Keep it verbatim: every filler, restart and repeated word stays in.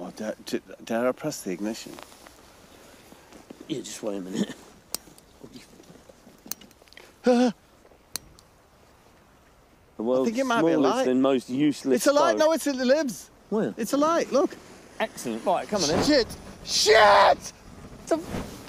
Oh, dare, dare I press the ignition? Yeah, just wait a minute. The world's I think it might be a smallest light. and most useless It's a light. stove. No, it's, it lives. Where? It's a light. Look. Excellent. Right, come on then. Shit. Shit! It's a